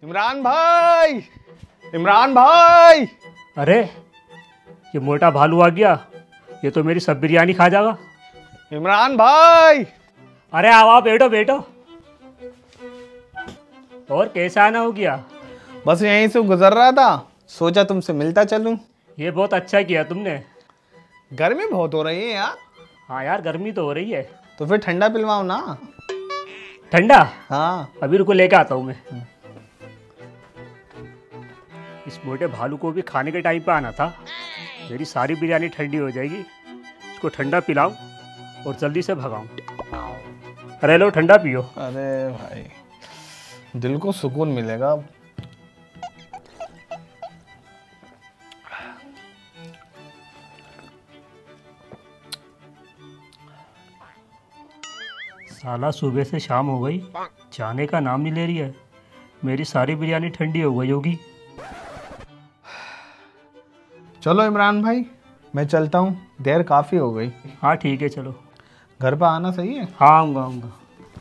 इमरान भाई, इमरान भाई। अरे ये मोटा भालू आ गया, ये तो मेरी सब बिरयानी खा जाएगा। इमरान भाई। अरे आओ बैठो बैठो। और कैसा आना हो गया? बस यहीं से गुजर रहा था, सोचा तुमसे मिलता चलूं। ये बहुत अच्छा किया तुमने। गर्मी बहुत हो रही है यार। हाँ यार गर्मी तो हो रही है। तो फिर ठंडा पिलवाओ ना। ठंडा? हाँ अभी रुको लेके आता हूँ मैं। इस मोटे भालू को भी खाने के टाइम पे आना था। मेरी सारी बिरयानी ठंडी हो जाएगी। इसको ठंडा पिलाऊं और जल्दी से भगाऊं। अरे लो ठंडा पियो। अरे भाई दिल को सुकून मिलेगा। साला सुबह से शाम हो गई, जाने का नाम नहीं ले रही है। मेरी सारी बिरयानी ठंडी हो गई होगी। चलो इमरान भाई मैं चलता हूँ, देर काफ़ी हो गई। हाँ ठीक है चलो। घर पर आना सही है? हाँ आऊँगा आऊँगा।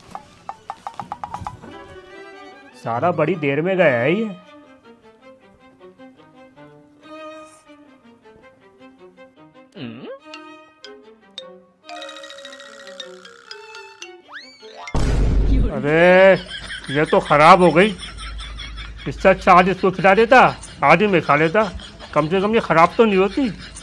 सारा बड़ी देर में गया है ये। अरे ये तो खराब हो गई। इससे अच्छा आज इसको खिला देता, आधी में खा लेता। कम से कम ये खराब तो नहीं होती।